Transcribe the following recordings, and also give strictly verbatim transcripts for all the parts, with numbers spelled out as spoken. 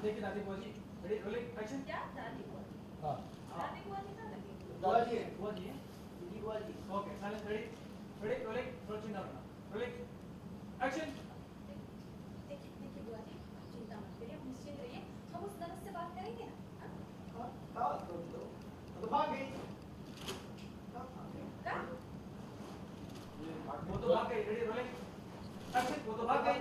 देखिए दादी बुआ जी, रेडी रोलिंग एक्शन। क्या दादी बुआ? हाँ दादी बुआ जी ना लगी। बुआ जी है, बुआ जी है, दीदी बुआ जी। Okay silence ready ready rolling roll चिंता मत रोलिंग एक्शन। देखिए देखिए बुआ जी, चिंता मत करिए, निश्चिंत रहिए, हम उस नर्स से बात करेंगे ना। हाँ हाँ तो तो भाग गई। क्या? वो तो भाग गई। Ready rolling action. वो तो भाग गई।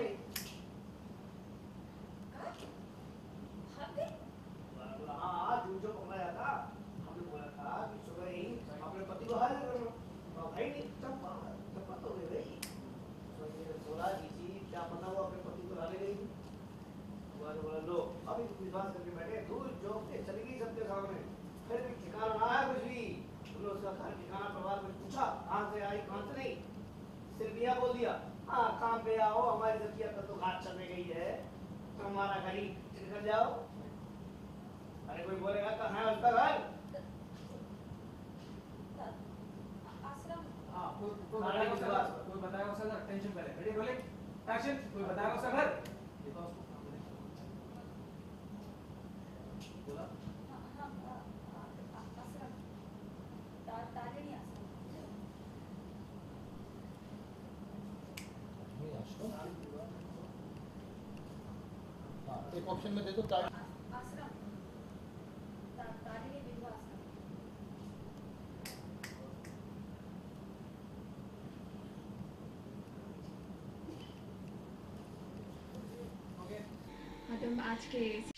हाँ जो जो पकड़ाया था, हमने बोला था कि सुबह ही अपने पति को हाजिर कर लो। भाई नहीं चंपा चंपा तो गई भाई। सोलह की थी, क्या पता वो अपने पति को डाले गई थी। बोला लो अभी तुम विश्वास करके बैठे, दूर जो के चली गई सबके सामने, फिर भी ठिकाना ना है कुछ भी। तुमने उसका घर ठिकाना परिवार कुछ पूछा, कहाँ से आई कहाँ से नहीं, सिर्फ यह बोल दिया हाँ काम पे आओ, हमारी जतिया तो घाट चलने गई है, तो हमारा घर ही निकल जाओ। अरे कोई बोलेगा कहाँ है उसका घर? आश्रम। हाँ कोई कोई बताएगा उसका घर, कोई बताएगा उसका घर। टेंशन पहले रेडी रोलिंग एक्शन। कोई बताएगा उसका घर? देखो उसको बोला आश्रम। तालिनी आश्रम। हाँ एक ऑप्शन में दे दो आश्रम। तालिनी विधवा आश्रम। ओके। मैडम आज के